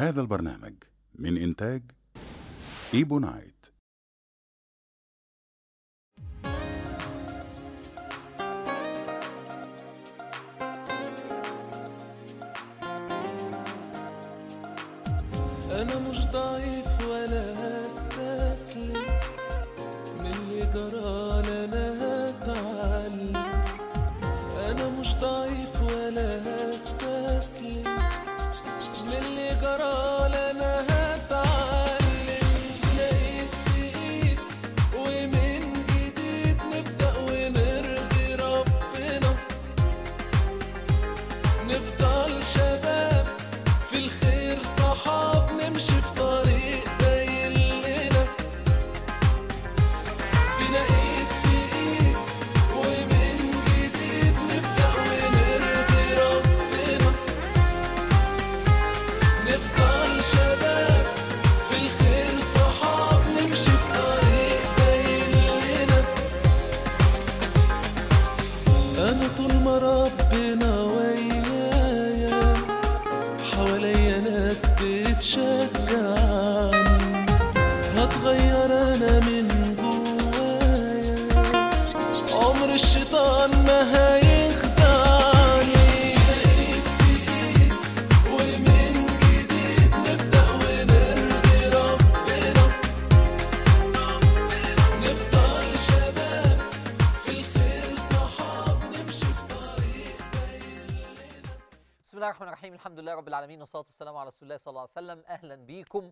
هذا البرنامج من إنتاج إيبونايت. أنا مش ضعيف ولا هستسلم، من اللي جرالي أنا هتعلم. أنا مش ضعيف ولا هستسلم، من اللي جرالي أنا هتعلم. لقيت في إيد ومن جديد نبدأ ونرضي ربنا، نفضل شباب في الخير، صحاب نمشي في طريق باين لنا. بنقيت في ايد ومن جديد نبدأ ونرضي ربنا، نفضل شباب في الخير، صحاب نمشي في طريق باين لنا. انا طول ما ربنا ويايا، حواليا ناس بتشجعني، هتغير انا من جوايا، عمر الشيطان ما هيخدعني. بقيت في ايد ومن جديد نبدأ ونرضي ربنا، نفضل شباب في الخير، صحاب نمشي في طريق باين لنا. بسم الله الرحمن الرحيم، الحمد لله رب العالمين، والصلاة والسلام على رسول الله صلى الله عليه وسلم. أهلا بيكم،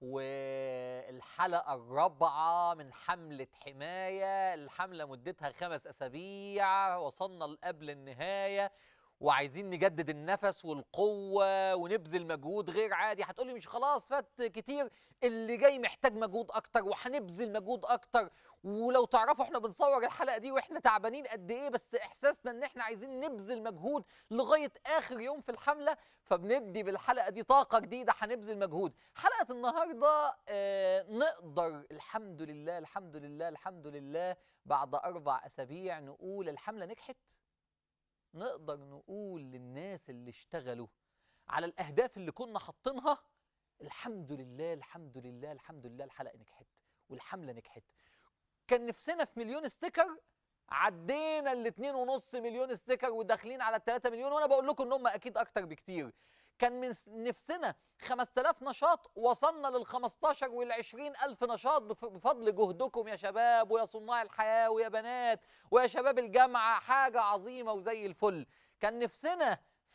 والحلقة الرابعة من حملة حماية. الحملة مدتها 5 أسابيع، وصلنا قبل النهاية وعايزين نجدد النفس والقوة ونبذل مجهود غير عادي. هتقولي مش خلاص فات كتير؟ اللي جاي محتاج مجهود أكتر وهنبذل مجهود أكتر. ولو تعرفوا احنا بنصور الحلقة دي واحنا تعبانين قد ايه، بس احساسنا ان احنا عايزين نبذل مجهود لغاية آخر يوم في الحملة، فبندي بالحلقة دي طاقة جديدة، هنبذل مجهود. حلقة النهاردة نقدر الحمد لله الحمد لله الحمد لله بعد 4 أسابيع نقول الحملة نجحت. نقدر نقول للناس اللي اشتغلوا على الأهداف اللي كنا حاطينها الحمد لله الحمد لله الحمد لله، الحلقة نجحت والحملة نجحت. كان نفسنا في 1,000,000 ستيكر، عدينا ال2.5 مليون ستيكر وداخلين على 3 مليون، وانا بقول لكم ان هم اكيد اكتر بكتير. كان من نفسنا 5000 نشاط، وصلنا لل15 وال20 ألف نشاط بفضل جهدكم يا شباب ويا صناع الحياة ويا بنات ويا شباب الجامعة. حاجة عظيمة وزي الفل. كان نفسنا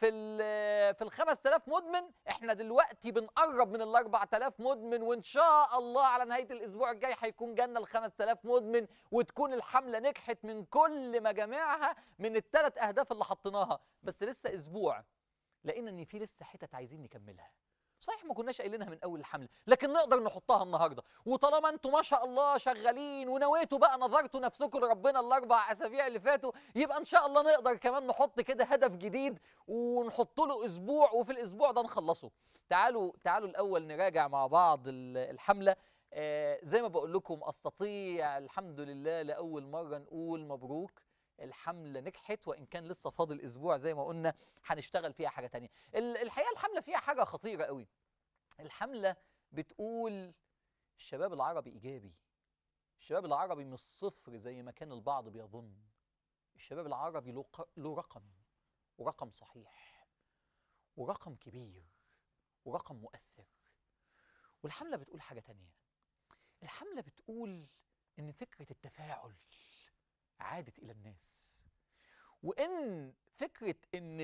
في 5000 مدمن، احنا دلوقتي بنقرب من 4000 مدمن، وان شاء الله على نهاية الاسبوع الجاي هيكون جالنا 5000 مدمن، وتكون الحملة نجحت من كل مجاميعها من ال3 اهداف اللي حطيناها. بس لسه اسبوع، لقينا ان في لسه حتت عايزين نكملها. صحيح ما كناش قايلينها من اول الحمله، لكن نقدر نحطها النهارده. وطالما انتوا ما شاء الله شغالين ونويتوا بقى نظرتوا نفسكم لربنا ال4 أسابيع اللي فاتوا، يبقى ان شاء الله نقدر كمان نحط كده هدف جديد ونحط له اسبوع، وفي الاسبوع ده نخلصه. تعالوا الاول نراجع مع بعض الحمله. زي ما بقول لكم، استطيع الحمد لله لاول مره نقول مبروك، الحملة نجحت، وإن كان لسه فاضل أسبوع زي ما قلنا هنشتغل فيها حاجة تانية. الحقيقة الحملة فيها حاجة خطيرة قوي. الحملة بتقول الشباب العربي إيجابي. الشباب العربي مش صفر زي ما كان البعض بيظن. الشباب العربي له رقم، ورقم صحيح، ورقم كبير، ورقم مؤثر. والحملة بتقول حاجة تانية. الحملة بتقول إن فكرة التفاعل عادت إلى الناس، وإن فكرة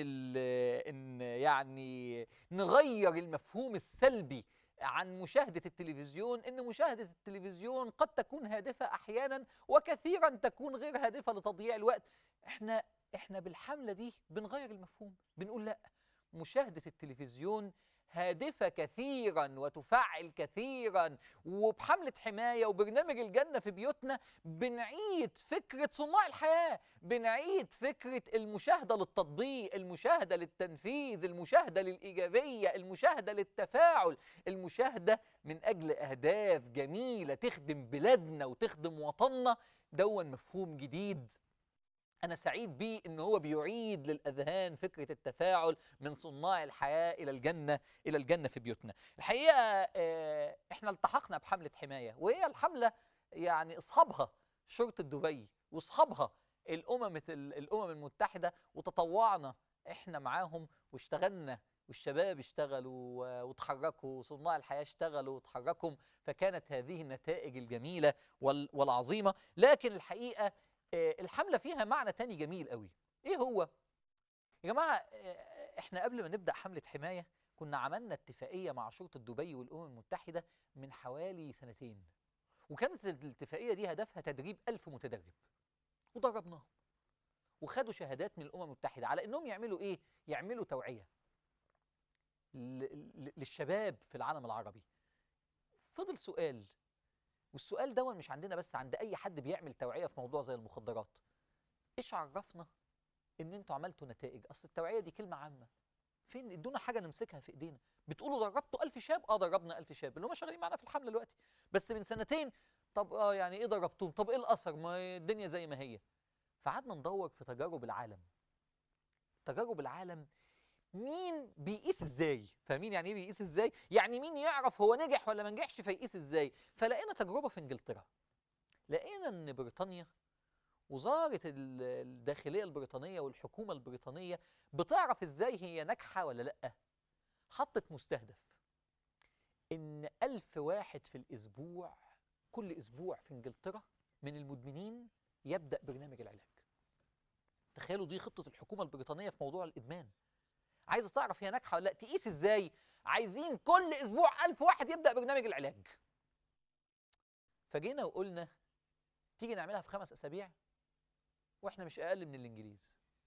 إن يعني نغير المفهوم السلبي عن مشاهدة التلفزيون، إن مشاهدة التلفزيون قد تكون هادفة أحيانا، وكثيرا تكون غير هادفة لتضييع الوقت. إحنا بالحملة دي بنغير المفهوم، بنقول لأ، مشاهدة التلفزيون هادفة كثيرا وتفعل كثيرا. وبحملة حماية وبرنامج الجنة في بيوتنا بنعيد فكرة صناع الحياة، بنعيد فكرة المشاهدة للتطبيق، المشاهدة للتنفيذ، المشاهدة للإيجابية، المشاهدة للتفاعل، المشاهدة من أجل أهداف جميلة تخدم بلادنا وتخدم وطننا. دون مفهوم جديد أنا سعيد بيه إن هو بيعيد للأذهان فكرة التفاعل من صناع الحياة إلى الجنة، إلى الجنة في بيوتنا. الحقيقة إحنا التحقنا بحملة حماية، وهي الحملة يعني أصحابها شرطة دبي وأصحابها الأمم المتحدة، وتطوعنا إحنا معاهم واشتغلنا، والشباب اشتغلوا وتحركوا، وصناع الحياة اشتغلوا وتحركوا، فكانت هذه النتائج الجميلة والعظيمة. لكن الحقيقة الحملة فيها معنى تاني جميل قوي. ايه هو؟ يا جماعة احنا قبل ما نبدأ حملة حماية كنا عملنا اتفاقية مع شرطة دبي والأمم المتحدة من حوالي سنتين، وكانت الاتفاقية دي هدفها تدريب 1000 متدرب، ودربناهم وخدوا شهادات من الأمم المتحدة على إنهم يعملوا إيه؟ يعملوا توعية للشباب في العالم العربي. فضل سؤال، والسؤال ده مش عندنا بس، عند أي حد بيعمل توعية في موضوع زي المخدرات: إيش عرفنا إن أنتوا عملتوا نتائج؟ أصل التوعية دي كلمة عامة، فين ادونا حاجة نمسكها في إيدينا. بتقولوا دربتوا 1000 شاب؟ دربنا 1000 شاب اللي هم شغالين معانا في الحملة دلوقتي، بس من سنتين. طب يعني إيه دربتوهم؟ طب إيه الأثر؟ ما الدنيا زي ما هي. فقعدنا ندور في تجارب العالم. تجارب العالم مين بيقيس ازاي؟ فاهمين يعني ايه بيقيس ازاي؟ يعني مين يعرف هو نجح ولا ما نجحش فيقيس ازاي؟ فلقينا تجربه في انجلترا. لقينا ان بريطانيا، وزاره الداخليه البريطانيه والحكومه البريطانيه بتعرف ازاي هي ناجحه ولا لا. حطت مستهدف ان 1000 واحد في الاسبوع، كل اسبوع في انجلترا من المدمنين يبدا برنامج العلاج. تخيلوا دي خطه الحكومه البريطانيه في موضوع الادمان. عايزه تعرف هي ناجحه ولا لا، تقيس ازاي؟ عايزين كل اسبوع 1000 واحد يبدا برنامج العلاج. فجينا وقلنا تيجي نعملها في 5 أسابيع واحنا مش اقل من الانجليز.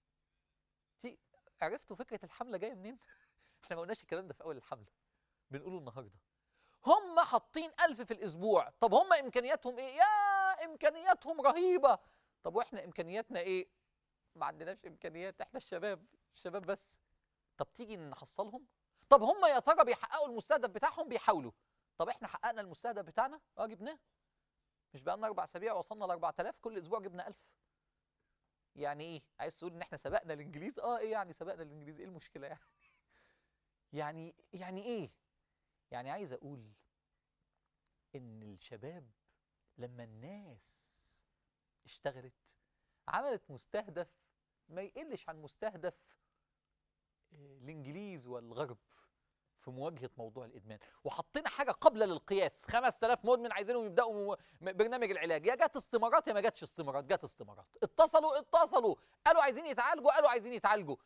عرفتوا فكره الحمله جايه منين؟ احنا ما قلناش الكلام ده في اول الحمله، بنقوله النهارده. هم حاطين 1000 في الاسبوع، طب هم امكانياتهم ايه؟ يا امكانياتهم رهيبه. طب واحنا امكانياتنا ايه؟ ما عندناش امكانيات، احنا الشباب بس. طب تيجي نحصلهم؟ طب هم يا ترى بيحققوا المستهدف بتاعهم؟ بيحاولوا. طب احنا حققنا المستهدف بتاعنا؟ جبناه. مش بقى لنا 4 أسابيع وصلنا ل 4000، كل اسبوع جبنا 1000. يعني ايه؟ عايز تقول ان احنا سبقنا الانجليز؟ ايه يعني سبقنا الانجليز؟ ايه المشكله يعني؟ يعني ايه؟ يعني عايز اقول ان الشباب لما الناس اشتغلت عملت مستهدف ما يقلش عن مستهدف الانجليز والغرب في مواجهه موضوع الادمان. وحطينا حاجه قابله للقياس: 5000 مدمن عايزينهم يبداوا برنامج العلاج. يا جت استمارات يا ما جاتش استمارات. جت استمارات، اتصلوا قالوا عايزين يتعالجوا.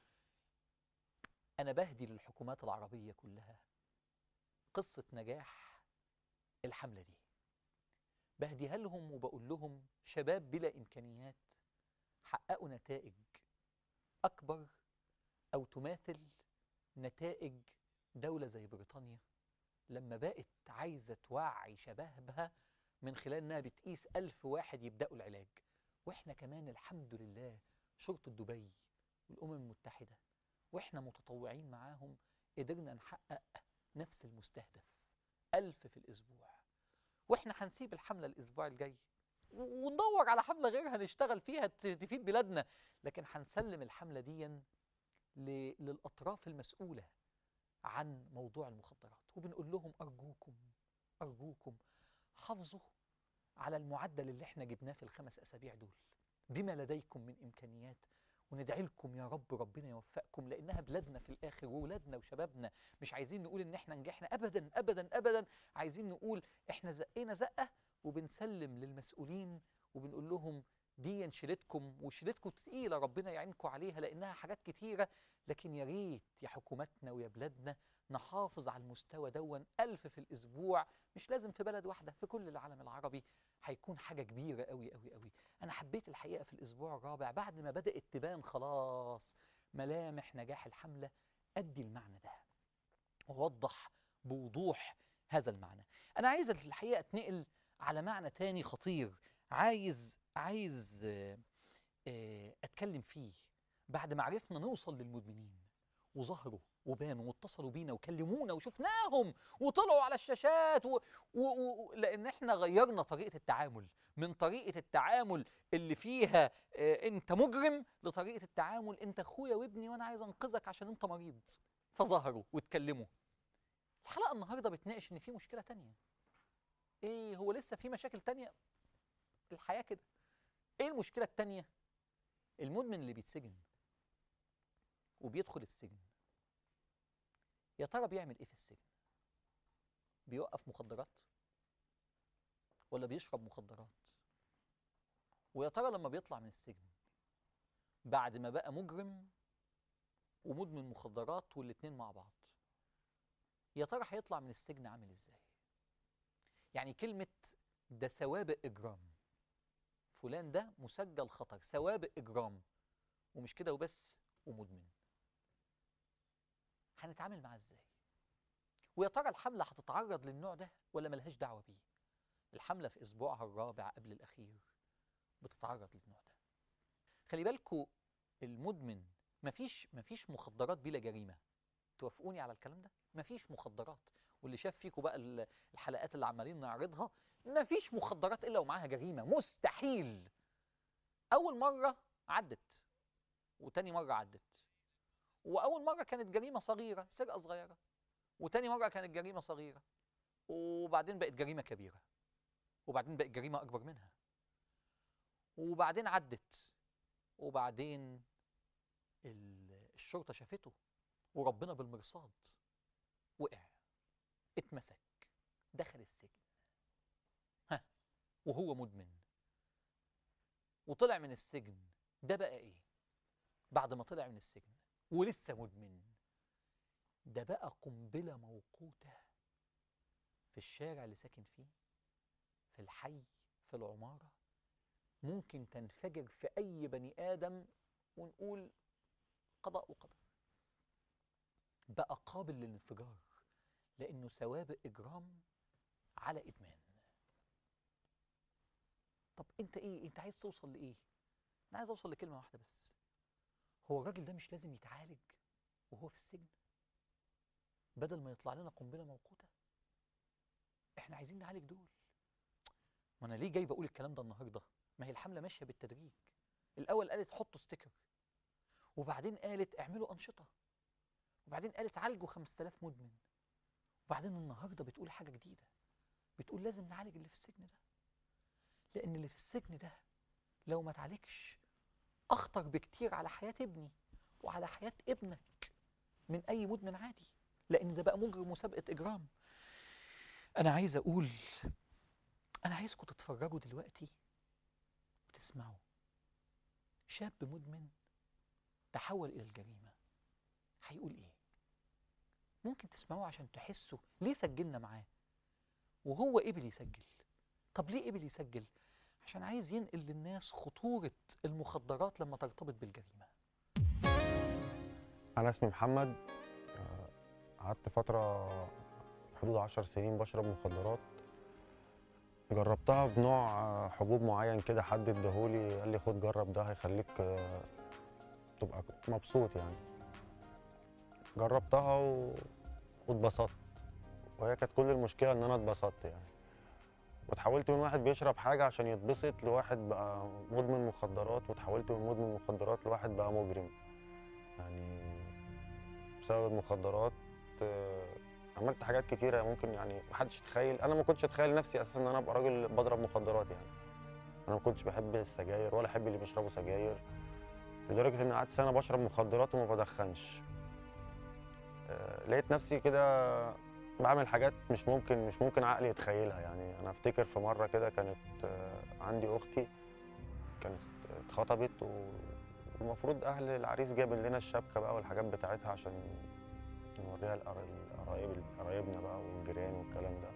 انا بهدي للحكومات العربيه كلها قصه نجاح الحمله دي، بهديها لهم وبقول لهم شباب بلا امكانيات حققوا نتائج اكبر او تماثل نتائج دولة زي بريطانيا لما بقت عايزة توعي شبابها من خلال انها بتقيس 1000 واحد يبدأوا العلاج. واحنا كمان الحمد لله شرطة دبي والأمم المتحدة واحنا متطوعين معاهم قدرنا نحقق نفس المستهدف، 1000 في الأسبوع. واحنا هنسيب الحملة الأسبوع الجاي وندور على حملة غيرها نشتغل فيها تفيد بلادنا، لكن هنسلم الحملة دي للأطراف المسؤولة عن موضوع المخدرات، وبنقول لهم أرجوكم حافظوا على المعدل اللي احنا جبناه في ال5 أسابيع دول بما لديكم من إمكانيات، وندعي لكم يا رب ربنا يوفقكم، لأنها بلادنا في الآخر وولادنا وشبابنا. مش عايزين نقول إن احنا نجحنا أبدا أبدا أبدا، عايزين نقول احنا زقينا زقة وبنسلم للمسؤولين وبنقول لهم دي شيلتكم وشيلتكم تقيلة، ربنا يعينكم عليها لأنها حاجات كتيرة. لكن يا ريت يا حكوماتنا ويا بلادنا نحافظ على المستوى 1000 في الأسبوع. مش لازم في بلد واحدة، في كل العالم العربي هيكون حاجة كبيرة قوي قوي قوي. أنا حبيت الحقيقة في الأسبوع الرابع بعد ما بدأت تبان خلاص ملامح نجاح الحملة أدي المعنى ده ووضح بوضوح هذا المعنى. أنا عايز الحقيقة أتنقل على معنى تاني خطير، عايز أتكلم فيه بعد ما عرفنا نوصل للمدمنين وظهروا وبانوا واتصلوا بينا وكلمونا وشفناهم وطلعوا على الشاشات لأن احنا غيرنا طريقة التعامل. من طريقة التعامل اللي فيها انت مجرم لطريقة التعامل انت اخويا وابني وانا عايز انقذك عشان انت مريض. فظهروا واتكلموا. الحلقة النهاردة بتناقش ان في مشكلة تانية. ايه هو لسه في مشاكل تانية؟ الحياة كده. ايه المشكلة التانية؟ المدمن اللي بيتسجن وبيدخل السجن، يا ترى بيعمل ايه في السجن؟ بيوقف مخدرات ولا بيشرب مخدرات؟ ويا ترى لما بيطلع من السجن بعد ما بقى مجرم ومدمن مخدرات والاتنين مع بعض، يا ترى هيطلع من السجن عامل ازاي؟ يعني كلمة ده سوابق إجرام، فلان ده مسجل خطر، سوابق إجرام، ومش كده وبس، ومدمن، هنتعامل معاه ازاي؟ ويا ترى الحملة هتتعرض للنوع ده ولا ملهاش دعوة بيه؟ الحملة في أسبوعها الرابع قبل الأخير بتتعرض للنوع ده. خلي بالكوا المدمن مفيش مخدرات بلا جريمة. توافقوني على الكلام ده؟ مفيش مخدرات. واللي شاف فيكوا بقى الحلقات اللي عمالين نعرضها، مفيش مخدرات إلا ومعاها جريمة، مستحيل. أول مرة عدت، وتاني مرة عدت، وأول مرة كانت جريمة صغيرة، سرقة صغيرة، وتاني مرة كانت جريمة صغيرة، وبعدين بقت جريمة كبيرة، وبعدين بقت جريمة أكبر منها، وبعدين عدت، وبعدين الشرطة شافته وربنا بالمرصاد، وقع، اتمسك، دخل السجن. ها، وهو مدمن وطلع من السجن، ده بقى ايه؟ بعد ما طلع من السجن ولسه مدمن، ده بقى قنبلة موقوتة في الشارع اللي ساكن فيه، في الحي، في العمارة، ممكن تنفجر في أي بني آدم ونقول قضاء وقدر. بقى قابل للانفجار لأنه سوابق إجرام على إدمان. طب أنت إيه؟ أنت عايز توصل لإيه؟ أنا عايز أوصل لكلمة واحدة بس. هو الراجل ده مش لازم يتعالج وهو في السجن بدل ما يطلع لنا قنبلة موقوتة؟ إحنا عايزين نعالج دول. ما أنا ليه جاي بقول الكلام ده النهاردة؟ ما هي الحملة ماشية بالتدريج. الأول قالت حطوا ستيكر، وبعدين قالت اعملوا أنشطة، وبعدين قالت عالجوا 5000 مدمن، وبعدين النهاردة بتقول حاجة جديدة، بتقول لازم نعالج اللي في السجن ده، لأن اللي في السجن ده لو ما اتعالجش أخطر بكتير على حياة ابني وعلى حياة ابنك من أي مدمن عادي، لأن ده بقى مجرم مسابقة إجرام. أنا عايز أقول، أنا عايزكم تتفرجوا دلوقتي وتسمعوا شاب مدمن تحول إلى الجريمة هيقول إيه. ممكن تسمعوه عشان تحسوا ليه سجلنا معاه وهو قبل يسجل. طب ليه قبل يسجل؟ عشان عايز ينقل للناس خطورة المخدرات لما ترتبط بالجريمة. أنا اسمي محمد. قعدت فترة حدود 10 سنين بشرب مخدرات. جربتها بنوع حبوب معين كده، حد اداهولي قال لي خد جرب ده هيخليك تبقى مبسوط يعني. جربتها واتبسطت، وهي كانت كل المشكلة إن أنا اتبسطت يعني. وتحولت من واحد بيشرب حاجة عشان يتبسط لواحد بقى مدمن مخدرات، وتحولت من مدمن مخدرات لواحد بقى مجرم يعني. بسبب المخدرات عملت حاجات كتيرة ممكن يعني محدش يتخيل. أنا ما كنتش أتخيل نفسي أساسا إن أنا أبقى راجل بضرب مخدرات يعني. أنا ما كنتش بحب السجاير ولا أحب اللي بيشربوا سجاير، لدرجة إن قعدت سنة بشرب مخدرات وما بدخنش. لقيت نفسي كده بعمل حاجات مش ممكن عقلي يتخيلها يعني. أنا أفتكر في مرة كده كانت عندي أختي كانت اتخطبت، والمفروض أهل العريس جايبين لنا الشبكة بقى والحاجات بتاعتها عشان نوريها قرايبنا بقى والجيران والكلام ده.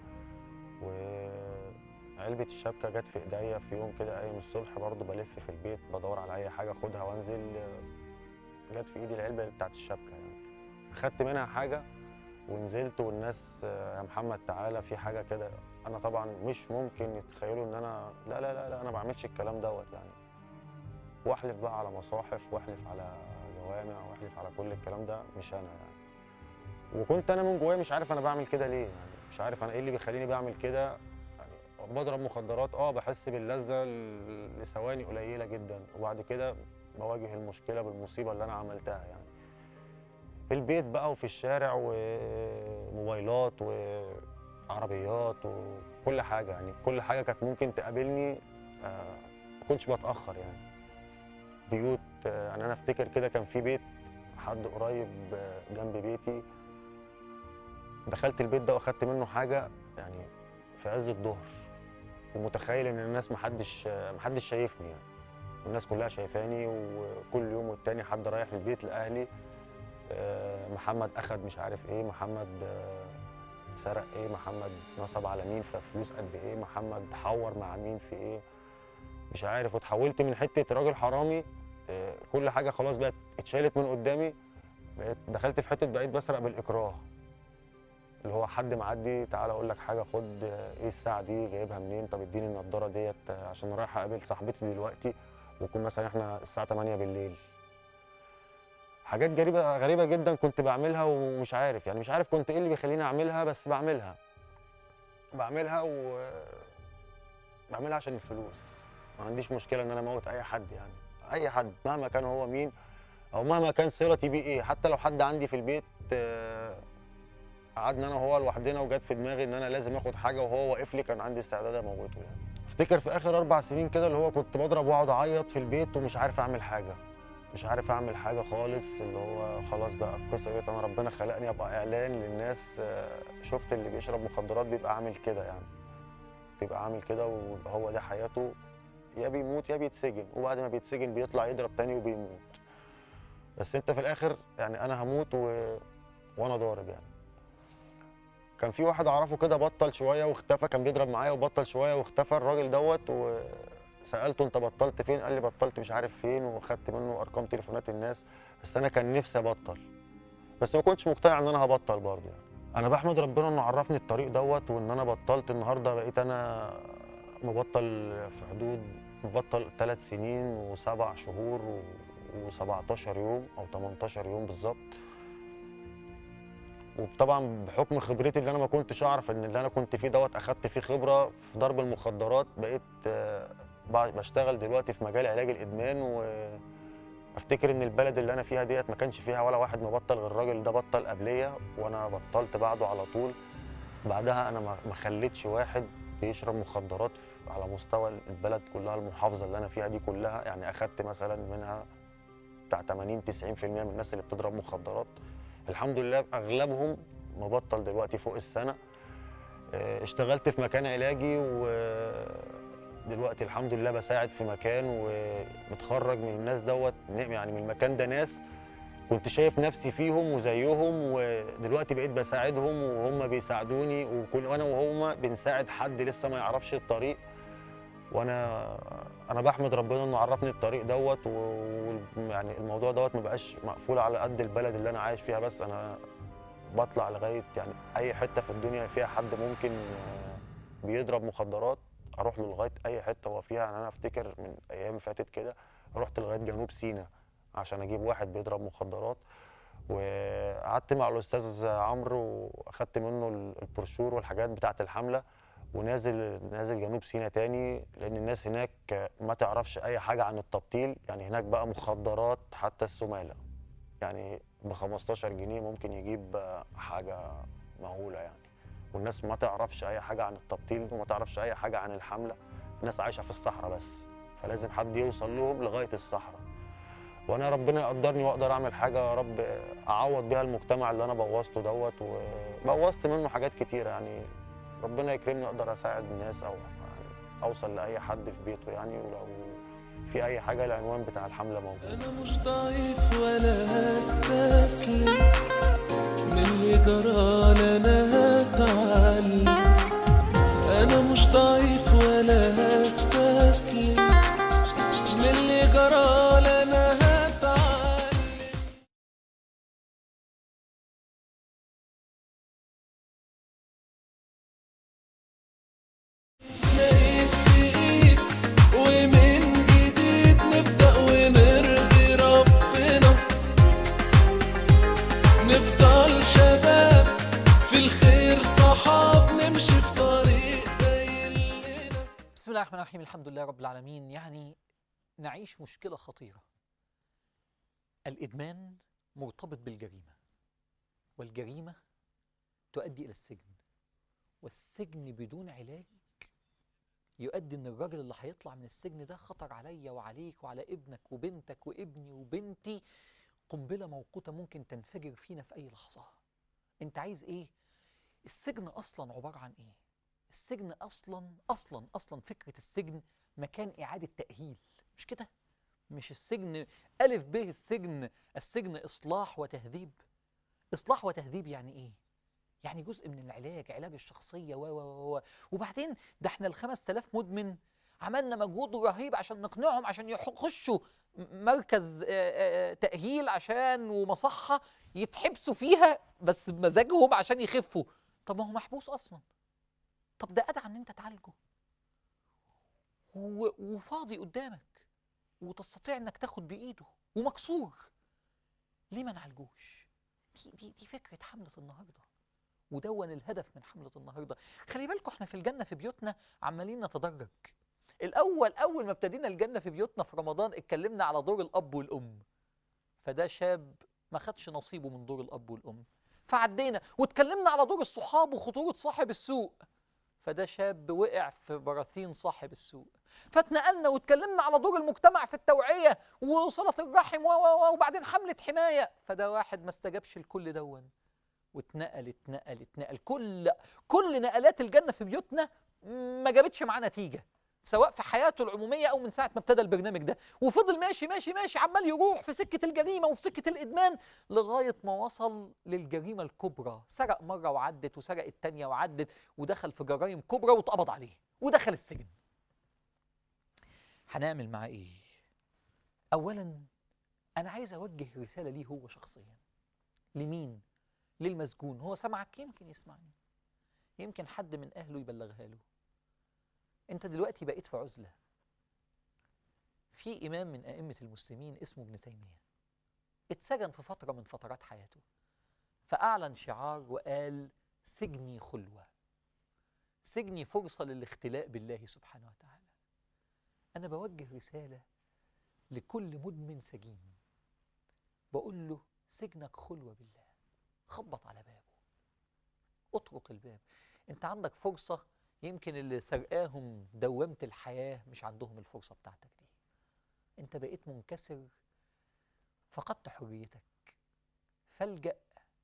وعلبة الشبكة جت في ايديا في يوم كده قايم الصبح برضه بلف في البيت بدور على أي حاجة أخدها وأنزل، جت في إيدي العلبة بتاعت الشبكة يعني. أخدت منها حاجة ونزلت، والناس يا محمد تعالى في حاجة كده. أنا طبعا مش ممكن يتخيلوا إن أنا لا لا لا لا أنا ما بعملش الكلام دوت يعني. واحلف بقى على مصاحف واحلف على جوامع واحلف على كل الكلام ده مش أنا يعني. وكنت أنا من جوايا مش عارف أنا بعمل كده ليه يعني، مش عارف أنا إيه اللي بيخليني بعمل كده يعني. بضرب مخدرات بحس باللذه لثواني قليله جدا، وبعد كده بواجه المشكله بالمصيبه اللي انا عملتها يعني. في البيت بقى وفي الشارع، وموبايلات وعربيات وكل حاجه يعني، كل حاجه كانت ممكن تقابلني ما كنتش بتاخر يعني. بيوت يعني انا افتكر كده كان في بيت حد قريب جنب بيتي، دخلت البيت ده واخدت منه حاجه يعني في عز الظهر، ومتخيل ان الناس محدش شايفني يعني، الناس كلها شايفاني، وكل يوم والتاني حد رايح البيت لاهلي محمد اخد مش عارف ايه، محمد سرق ايه، محمد نصب على مين ففلوس قد ايه، محمد حور مع مين في ايه مش عارف. وتحولت من حته راجل حرامي كل حاجه خلاص بقت اتشالت من قدامي، بقيت دخلت في حته بقيت بسرق بالاكراه، اللي هو حد معدي تعالى اقول لك حاجه، خد ايه الساعه دي جايبها منين، طب اديني النضاره ديت عشان رايح اقابل صاحبتي دلوقتي، ويكون مثلا احنا الساعه 8 بالليل. حاجات غريبه جدا كنت بعملها ومش عارف يعني، مش عارف كنت ايه اللي بيخليني اعملها، بس بعملها بعملها عشان الفلوس. ما عنديش مشكله ان انا اموت اي حد يعني، اي حد مهما كان هو مين او مهما كان صلتي بيه ايه، حتى لو حد عندي في البيت قعدنا انا وهو لوحدنا وجت في دماغي ان انا لازم اخد حاجه وهو واقف لي، كان عندي استعداد اموته يعني. افتكر في اخر 4 سنين كده اللي هو كنت بضرب واقعد اعيط في البيت ومش عارف اعمل حاجه، مش عارف اعمل حاجه خالص، اللي هو خلاص بقى القصه ديت انا ربنا خلقني ابقى اعلان للناس، شفت اللي بيشرب مخدرات بيبقى عامل كده يعني، بيبقى عامل كده ويبقى هو ده حياته، يا بيموت يا بيتسجن، وبعد ما بيتسجن بيطلع يضرب تاني وبيموت. بس انت في الاخر يعني انا هموت وانا ضارب يعني. كان في واحد اعرفه كده بطل شويه واختفى، كان بيضرب معايا وبطل شويه واختفى الراجل دوت، وسالته انت بطلت فين؟ قال لي بطلت مش عارف فين، وخدت منه ارقام تليفونات الناس، بس انا كان نفسي ابطل، بس ما كنتش مقتنع ان انا هبطل برضه يعني. انا بحمد ربنا انه عرفني الطريق دوت، وان انا بطلت النهارده بقيت انا مبطل في حدود مبطل 3 سنين و7 شهور و17 يوم او 18 يوم بالظبط. وطبعا بحكم خبرتي اللي انا ما كنتش اعرف ان اللي انا كنت فيه دوت اخدت فيه خبره في ضرب المخدرات، بقيت بشتغل دلوقتي في مجال علاج الادمان. وافتكر ان البلد اللي انا فيها ديت ما كانش فيها ولا واحد مبطل غير الراجل ده بطل قبليه، وانا بطلت بعده على طول. بعدها انا ما خليتش واحد بيشرب مخدرات على مستوى البلد كلها، المحافظه اللي انا فيها دي كلها يعني، اخدت مثلا منها بتاع 80-90% من الناس اللي بتضرب مخدرات الحمد لله اغلبهم مبطل دلوقتي فوق السنه. اشتغلت في مكان علاجي ودلوقتي الحمد لله بساعد في مكان، ومتخرج من الناس دوت يعني من المكان ده ناس كنت شايف نفسي فيهم وزيهم، ودلوقتي بقيت بساعدهم وهم بيساعدوني، وانا وهم بنساعد حد لسه ما يعرفش الطريق. وانا بحمد ربنا انه عرفني الطريق دوت، ويعني الموضوع دوت ما بقاش مقفول على قد البلد اللي انا عايش فيها بس، انا بطلع لغايه يعني اي حته في الدنيا فيها حد ممكن بيضرب مخدرات اروح له لغايه اي حته هو فيها. يعني انا افتكر من ايام فاتت كده رحت لغايه جنوب سيناء عشان اجيب واحد بيضرب مخدرات، وقعدت مع الاستاذ عمرو واخدت منه البروشور والحاجات بتاعه الحمله، ونازل جنوب سيناء تاني، لان الناس هناك ما تعرفش اي حاجه عن التبطيل. يعني هناك بقى مخدرات حتى السماله يعني ب 15 جنيه ممكن يجيب حاجه مهوله يعني، والناس ما تعرفش اي حاجه عن التبطيل وما تعرفش اي حاجه عن الحمله، الناس عايشه في الصحراء بس، فلازم حد يوصل لهم لغايه الصحراء. وانا ربنا يقدرني واقدر اعمل حاجه يا رب اعوض بيها المجتمع اللي انا بوظته دوت، وبوظت منه حاجات كتيره يعني، ربنا يكرمني اقدر اساعد الناس او يعني اوصل لاي حد في بيته يعني. ولو في اي حاجه العنوان بتاع الحمله موجود. انا مش ضعيف ولا هستسلم، من اللي جرالي انا هتعلم. انا مش ضعيف ولا هستسلم، من اللي جرالي انا هتعلم. لقيت فيك ومن جديد نبدأ ونرضي ربنا، نفضل شباب في الخير صحاب نمشي في طريق باين لنا. بسم الله الرحمن الرحيم، الحمد لله رب العالمين. يعني نعيش مشكلة خطيرة. الإدمان مرتبط بالجريمة، والجريمة تؤدي إلى السجن، والسجن بدون علاج يؤدي إن الراجل اللي هيطلع من السجن ده خطر عليا وعليك وعلى ابنك وبنتك وابني وبنتي، قنبلة موقوتة ممكن تنفجر فينا في أي لحظة. أنت عايز إيه؟ السجن أصلا عبارة عن إيه؟ السجن أصلا فكرة السجن مكان إعادة تأهيل، مش كده؟ مش السجن ألف به السجن إصلاح وتهذيب. إصلاح وتهذيب يعني إيه؟ يعني جزء من العلاج، علاج الشخصية وبعدين ده احنا ال5000 مدمن عملنا مجهود رهيب عشان نقنعهم عشان يخشوا مركز تأهيل عشان ومصحة يتحبسوا فيها بس بمزاجهم عشان يخفوا. طب ما هو محبوس أصلا. طب ده أدعى إن أنت تعالجه وفاضي قدامك وتستطيع إنك تاخد بإيده ومكسور. ليه ما نعالجوش؟ دي فكرة حملة النهارده، ودون الهدف من حملة النهارده. خلي بالكم احنا في الجنة في بيوتنا عمالين نتدرج. أول ما ابتدينا الجنة في بيوتنا في رمضان اتكلمنا على دور الأب والأم، فده شاب ما خدش نصيبه من دور الأب والأم فعدينا، واتكلمنا على دور الصحاب وخطورة صاحب السوء، فده شاب وقع في براثين صاحب السوء. فاتنقلنا واتكلمنا على دور المجتمع في التوعية وصلة الرحم وبعدين حملة حماية، فده واحد ما استجابش لكل دون واتنقل. كل نقلات الجنة في بيوتنا ما جابتش معاه نتيجة، سواء في حياته العمومية أو من ساعة ما ابتدى البرنامج ده، وفضل ماشي ماشي ماشي عمال يروح في سكة الجريمة وفي سكة الإدمان لغاية ما وصل للجريمة الكبرى. سرق مرة وعدت، وسرق التانية وعدت، ودخل في جرائم كبرى واتقبض عليه ودخل السجن. هنعمل معاه إيه؟ أولا أنا عايز أوجه رسالة ليه هو شخصيا. لمين؟ للمسجون. هو سمعك؟ يمكن يسمعني، يمكن حد من أهله يبلغها له. أنت دلوقتي بقيت في عزلة. في إمام من أئمة المسلمين اسمه ابن تيمية اتسجن في فترة من فترات حياته، فأعلن شعار وقال: سجني خلوة، سجني فرصة للاختلاء بالله سبحانه وتعالى. أنا بوجه رسالة لكل مدمن سجين، بقول له سجنك خلوة بالله. خبط على بابه، اطرق الباب. انت عندك فرصة، يمكن اللي سرقاهم دوامة الحياة مش عندهم الفرصة بتاعتك دي. انت بقيت منكسر، فقدت حريتك، فالجأ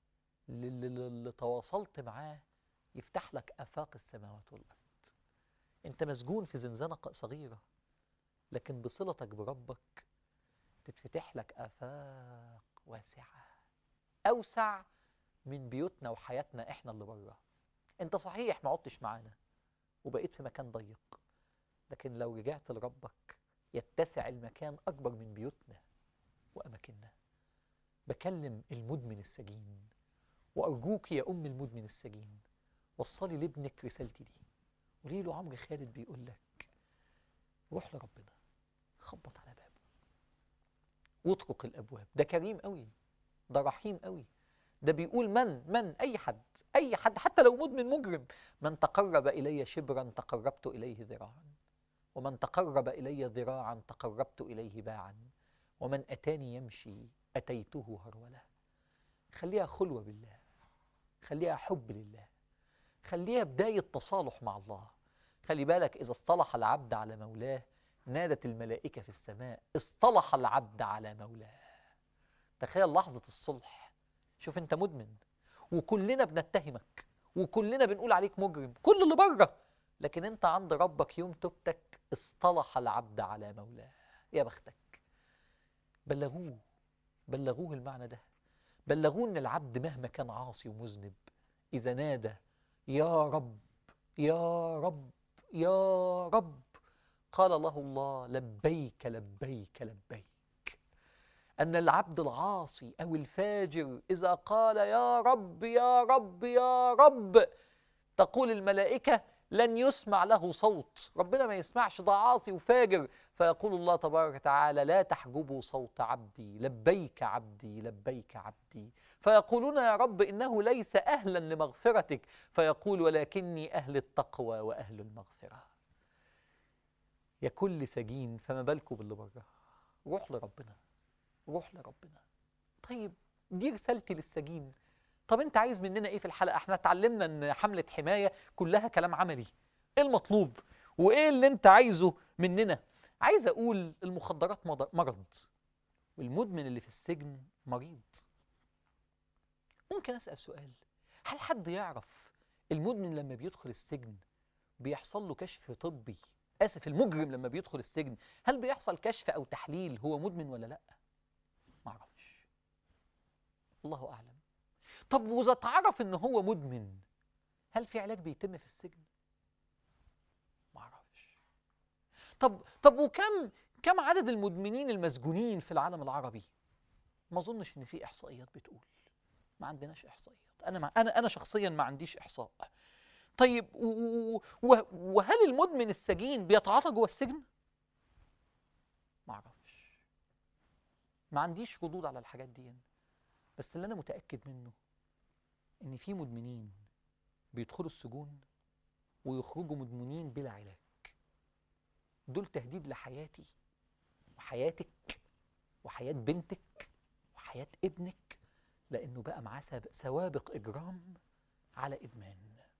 اللي تواصلت معاه يفتح لك آفاق السماوات والأرض. انت مسجون في زنزانة صغيرة، لكن بصلتك بربك تتفتح لك آفاق واسعة، أوسع من بيوتنا وحياتنا احنا اللي بره. انت صحيح ما عدتش معانا وبقيت في مكان ضيق، لكن لو رجعت لربك يتسع المكان أكبر من بيوتنا وأماكننا. بكلم المدمن السجين، وأرجوك يا أم المدمن السجين وصلي لابنك رسالتي دي، قولي له عمرو خالد بيقول لك روح لربنا، خبط على بابه واطرق الأبواب. ده كريم قوي، ده رحيم قوي، ده بيقول من أي حد حتى لو مدمن مجرم: من تقرب إلي شبرا تقربت إليه ذراعا، ومن تقرب إلي ذراعا تقربت إليه باعا، ومن أتاني يمشي أتيته هرولة. خليها خلوة بالله، خليها حب لله، خليها بداية تصالح مع الله. خلي بالك، إذا اصطلح العبد على مولاه نادت الملائكة في السماء: اصطلح العبد على مولاه. تخيل لحظة الصلح. شوف انت مدمن وكلنا بنتهمك وكلنا بنقول عليك مجرم، كل اللي بره، لكن انت عند ربك يوم توبتك اصطلح العبد على مولاه. يا بختك. بلغوه المعنى ده، بلغوه ان العبد مهما كان عاصي ومذنب اذا نادى يا رب يا رب يا رب قال له الله لبيك لبيك لبيك. أن العبد العاصي أو الفاجر إذا قال يا رب يا رب يا رب تقول الملائكة لن يسمع له صوت، ربنا ما يسمعش، ده عاصي وفاجر. فيقول الله تبارك وتعالى: لا تحجبوا صوت عبدي، لبيك عبدي لبيك عبدي. فيقولون يا رب إنه ليس أهلا لمغفرتك، فيقول: ولكني أهل التقوى وأهل المغفرة. يا كل سجين فما بالكم باللي بره. روح لربنا، روح لربنا. طيب دي رسالتي للسجين. طب انت عايز مننا ايه في الحلقه؟ احنا اتعلمنا ان حمله حمايه كلها كلام عملي. ايه المطلوب وايه اللي انت عايزه مننا؟ عايز اقول المخدرات مرض، والمدمن اللي في السجن مريض. ممكن اسال سؤال، هل حد يعرف المدمن لما بيدخل السجن بيحصل له كشف طبي؟ اسف، المجرم لما بيدخل السجن هل بيحصل كشف او تحليل هو مدمن ولا لا؟ معرفش، الله اعلم. طب واذا اتعرف ان هو مدمن هل في علاج بيتم في السجن؟ معرفش. طب كم عدد المدمنين المسجونين في العالم العربي؟ ما اظنش ان في احصائيات بتقول. ما عندناش احصائيات. انا شخصيا ما عنديش احصاء. طيب وهل المدمن السجين بيتعاطى جوه السجن؟ معرفش، ما عنديش ردود على الحاجات دي. بس اللي انا متاكد منه ان في مدمنين بيدخلوا السجون ويخرجوا مدمنين بلا علاج. دول تهديد لحياتي وحياتك وحياه بنتك وحياه ابنك، لانه بقى معاه سوابق اجرام على ادمان.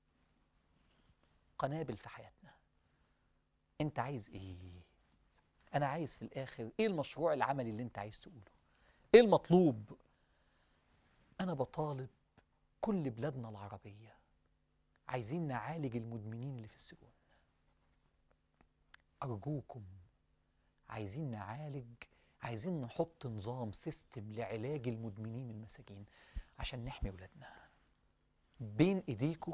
قنابل في حياتنا. انت عايز ايه؟ انا عايز في الاخر ايه المشروع العملي اللي انت عايز تقوله؟ ايه المطلوب؟ انا بطالب كل بلادنا العربية، عايزين نعالج المدمنين اللي في السجون. ارجوكم، عايزين نعالج، عايزين نحط نظام سيستم لعلاج المدمنين المساجين عشان نحمي ولادنا. بين ايديكم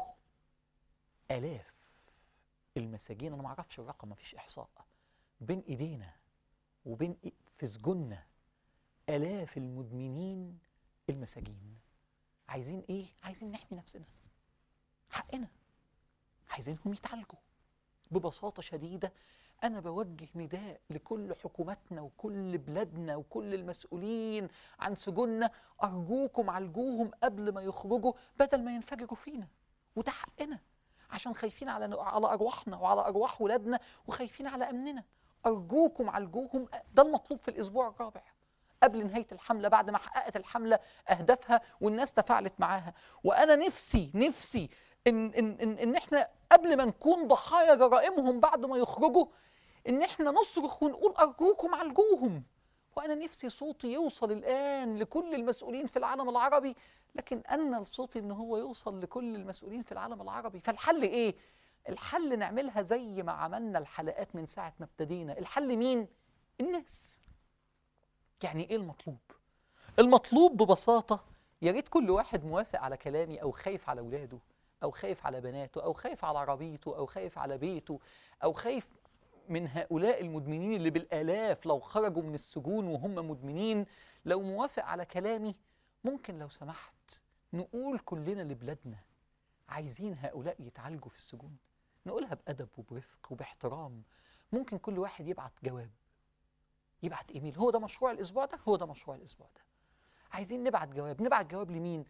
آلاف المساجين، انا ما اعرفش الرقم، ما فيش احصاء. بين ايدينا وبين في سجوننا آلاف المدمنين المساجين. عايزين ايه؟ عايزين نحمي نفسنا، حقنا، عايزينهم يتعالجوا. ببساطة شديدة أنا بوجه نداء لكل حكوماتنا وكل بلادنا وكل المسؤولين عن سجوننا، أرجوكم عالجوهم قبل ما يخرجوا بدل ما ينفجروا فينا. وده حقنا، عشان خايفين على أرواحنا وعلى أرواح ولادنا وخايفين على أمننا. أرجوكم عالجوهم. ده المطلوب في الأسبوع الرابع قبل نهاية الحملة، بعد ما حققت الحملة أهدافها والناس تفاعلت معاها. وأنا نفسي إن إحنا قبل ما نكون ضحايا جرائمهم بعد ما يخرجوا، إن إحنا نصرخ ونقول أرجوكم عالجوهم. وأنا نفسي صوتي يوصل الآن لكل المسؤولين في العالم العربي، لكن أنا الصوت إن هو يوصل لكل المسؤولين في العالم العربي. فالحل إيه؟ الحل نعملها زي ما عملنا الحلقات من ساعة ما ابتدينا. الحل مين؟ الناس. يعني إيه المطلوب؟ المطلوب ببساطة، يا ريت كل واحد موافق على كلامي أو خايف على أولاده أو خايف على بناته أو خايف على عربيته أو خايف على بيته أو خايف من هؤلاء المدمنين اللي بالآلاف لو خرجوا من السجون وهم مدمنين. لو موافق على كلامي، ممكن لو سمحت نقول كلنا لبلادنا عايزين هؤلاء يتعالجوا في السجون. نقولها بأدب وبرفق وباحترام. ممكن كل واحد يبعت جواب، يبعت إيميل. هو ده مشروع الأسبوع ده، هو ده مشروع الأسبوع ده. عايزين نبعت جواب. نبعت جواب لمين؟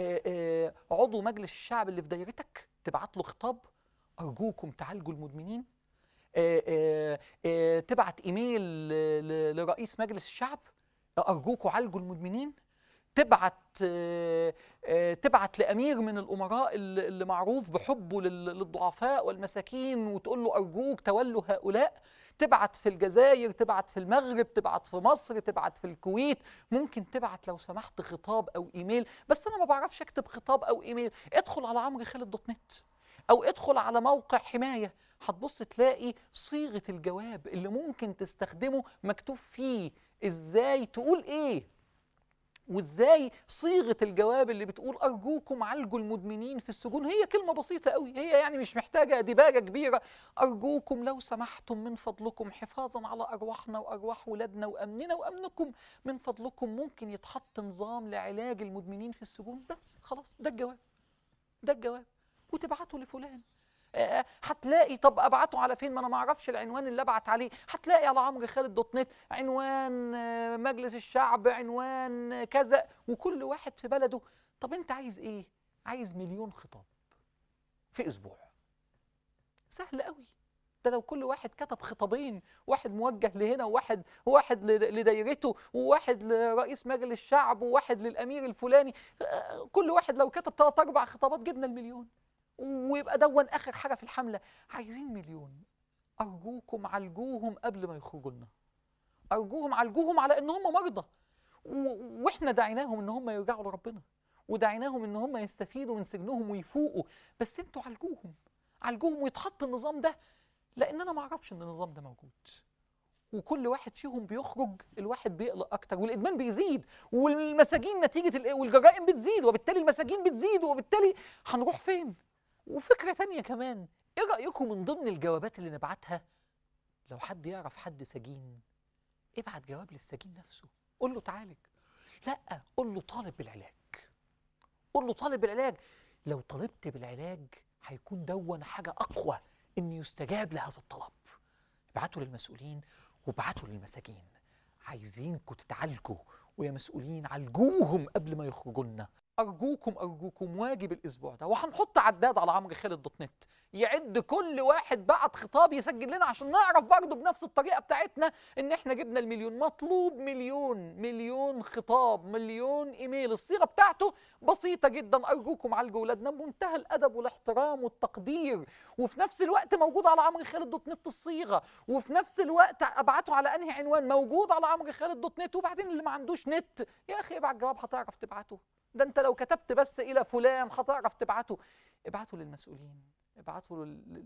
عضو مجلس الشعب اللي في دايرتك، تبعت له خطاب أرجوكم تعالجوا المدمنين. تبعت إيميل لرئيس مجلس الشعب، أرجوكم عالجوا المدمنين. تبعت لأمير من الأمراء اللي معروف بحبه للضعفاء والمساكين وتقول له أرجوك تولوا هؤلاء. تبعت في الجزائر، تبعت في المغرب، تبعت في مصر، تبعت في الكويت. ممكن تبعت لو سمحت خطاب أو إيميل. بس أنا ما بعرفش أكتب خطاب أو إيميل. ادخل على عمروخالد.net أو ادخل على موقع حماية، هتبص تلاقي صيغة الجواب اللي ممكن تستخدمه مكتوب فيه إزاي تقول إيه، وإزاي صيغة الجواب اللي بتقول أرجوكم عالجوا المدمنين في السجون. هي كلمة بسيطة قوي، هي يعني مش محتاجة دباجة كبيرة. أرجوكم لو سمحتم من فضلكم حفاظا على أرواحنا وأرواح ولادنا وأمننا وأمنكم، من فضلكم ممكن يتحط نظام لعلاج المدمنين في السجون. بس خلاص، ده الجواب، ده الجواب. وتبعته لفلان. هتلاقي، طب ابعته على فين؟ ما انا ما اعرفش العنوان اللي ابعت عليه. هتلاقي على عمروخالد.net عنوان مجلس الشعب، عنوان كذا، وكل واحد في بلده. طب انت عايز ايه؟ عايز 1,000,000 خطاب في اسبوع. سهل قوي، ده لو كل واحد كتب خطابين، واحد موجه لهنا وواحد لدايرته، وواحد لرئيس مجلس الشعب، وواحد للامير الفلاني، كل واحد لو كتب 3 4 خطابات جبنا المليون، ويبقى دون اخر حاجه في الحمله. عايزين مليون. ارجوكم عالجوهم قبل ما يخرجوا لنا، ارجوهم عالجوهم على ان هم مرضى، واحنا دعيناهم ان هم يرجعوا لربنا، ودعيناهم ان هم يستفيدوا من سجنهم ويفوقوا، بس انتوا عالجوهم ويتحط النظام ده، لان انا ما اعرفش ان النظام ده موجود. وكل واحد فيهم بيخرج الواحد بيقلق اكتر، والادمان بيزيد، والمساجين نتيجه والجرائم بتزيد، وبالتالي المساجين بتزيد، وبالتالي هنروح فين؟ وفكره ثانيه كمان، ايه رايكم من ضمن الجوابات اللي نبعتها، لو حد يعرف حد سجين ابعت جواب للسجين نفسه، قول له تعالج. لا، قول له طالب بالعلاج، قول له طالب بالعلاج. لو طالبت بالعلاج هيكون دون حاجه اقوى ان يستجاب لهذا الطلب. ابعتوا للمسؤولين وابعتوا للمساجين، عايزينكم تتعالجوا، ويا مسؤولين عالجوهم قبل ما يخرجوا لنا. ارجوكم واجب الاسبوع ده، وهنحط عداد على عمرو خالد .net يعد كل واحد بعت خطاب يسجل لنا، عشان نعرف برضه بنفس الطريقه بتاعتنا ان احنا جبنا المليون. مطلوب مليون خطاب، مليون ايميل. الصيغه بتاعته بسيطه جدا. ارجوكم عالجوا ولادنا بمنتهى الادب والاحترام والتقدير، وفي نفس الوقت موجود على عمرو خالد .net الصيغه، وفي نفس الوقت ابعته على انهي عنوان موجود على عمرو خالد .net. وبعدين اللي ما عندوش نت يا اخي ابعت جواب هتعرف تبعته، ده انت لو كتبت بس الى فلان هتعرف تبعته. ابعتوا للمسؤولين، ابعتوا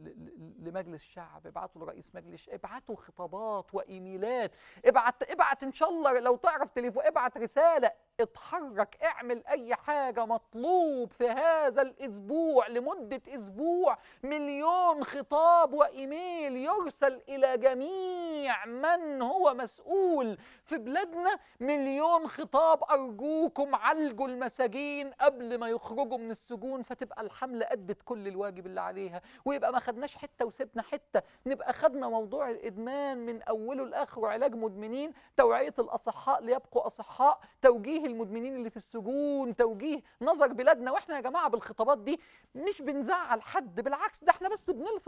لمجلس الشعب، ابعتوا لرئيس مجلس، ابعتوا خطابات وايميلات، ابعت ان شاء الله لو تعرف تليفون، ابعت رساله، اتحرك، اعمل اي حاجه. مطلوب في هذا الاسبوع لمده اسبوع مليون خطاب وايميل يرسل الى جميع من هو مسؤول في بلادنا. مليون خطاب. ارجوكم عالجوا المساجين قبل ما يخرجوا من السجون، فتبقى الحمله ادت كل الواجب اللي عليها، ويبقى ما خدناش حته وسبنا حته. نبقى خدنا موضوع الادمان من اوله لاخره، علاج مدمنين، توعيه الاصحاء ليبقوا اصحاء، توجيه المدمنين اللي في السجون، توجيه نظر بلادنا. واحنا يا جماعه بالخطابات دي مش بنزعل حد، بالعكس ده احنا بس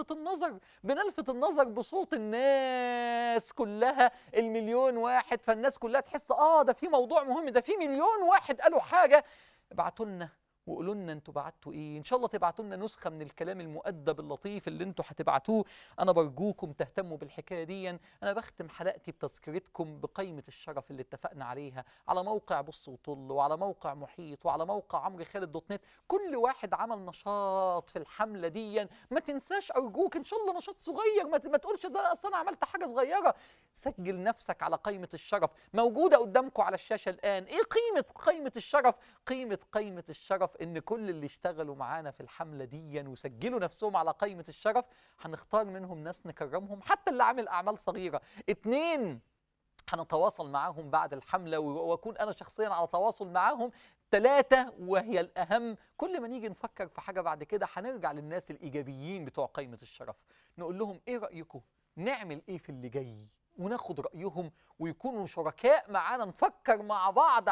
بنلفت النظر بصوت الناس كلها، المليون واحد، فالناس كلها تحس ده في موضوع مهم، ده في مليون واحد قالوا حاجه. ابعتوا لنا وقولوا لنا انتوا بعتوا ايه. ان شاء الله تبعتوا لنا نسخه من الكلام المؤدب اللطيف اللي انتوا هتبعتوه. انا برجوكم تهتموا بالحكايه دي. انا بختم حلقتي بتذكرتكم بقيمه الشرف اللي اتفقنا عليها على موقع بص وطل، وعلى موقع محيط، وعلى موقع عمرو خالد .net. كل واحد عمل نشاط في الحمله دي، ما تنساش ارجوك، ان شاء الله نشاط صغير، ما تقولش ده اصل انا عملت حاجه صغيره. سجل نفسك على قيمه الشرف موجوده قدامكم على الشاشه الان. ايه قيمه الشرف؟ قيمه الشرف ان كل اللي اشتغلوا معانا في الحمله دي وسجلوا نفسهم على قيمه الشرف هنختار منهم ناس نكرمهم، حتى اللي عامل اعمال صغيره. 2 هنتواصل معاهم بعد الحمله، واكون انا شخصيا على تواصل معاهم. 3 وهي الاهم، كل ما نيجي نفكر في حاجه بعد كده هنرجع للناس الايجابيين بتوع قيمه الشرف، نقول لهم ايه رايكم نعمل ايه في اللي جاي، وناخد رأيهم ويكونوا شركاء معانا، نفكر مع بعض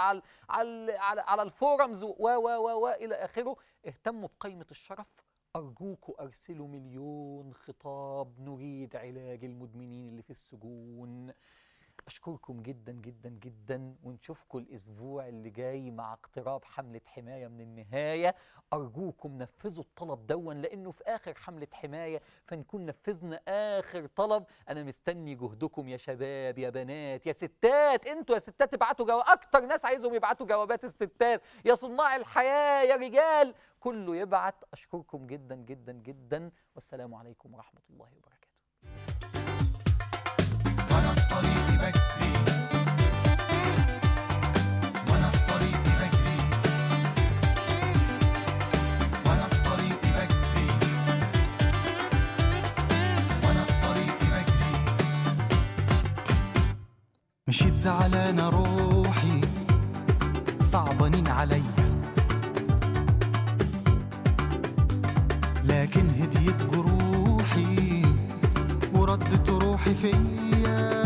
على الفورمز إلى آخره. اهتموا بقيمة الشرف. أرجوكوا أرسلوا مليون خطاب، نريد علاج المدمنين اللي في السجون. أشكركم جدا جدا جدا، ونشوفكم الأسبوع اللي جاي مع اقتراب حملة حماية من النهاية. أرجوكم نفذوا الطلب دون، لأنه في آخر حملة حماية فنكون نفذنا آخر طلب. أنا مستني جهدكم يا شباب، يا بنات، يا ستات. أنتوا يا ستات ابعتوا جواب، أكتر ناس عايزهم يبعتوا جوابات الستات. يا صناع الحياة يا رجال، كله يبعت. أشكركم جدا جدا جدا، والسلام عليكم ورحمة الله وبركاته. وأنا في طريقي بجري، وأنا في طريقي بجري، وأنا في طريقي بجري، وأنا في طريقي بجري. مشيت زعلانة روحي، صعبانين عليا، لكن هديت جروحي وردت روحي فيا.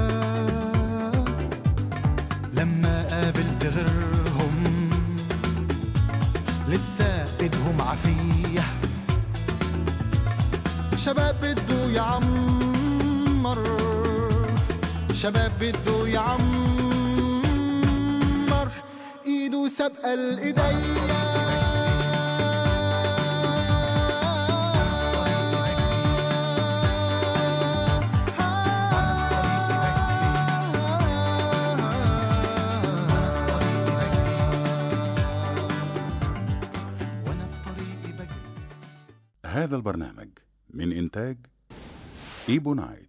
لما قابلت غيرهم لسه ايدهم عافية، شباب بده يعمر، شباب بده يعمر، ايده سابقة الايديا. هذا البرنامج من إنتاج إيبو نايت.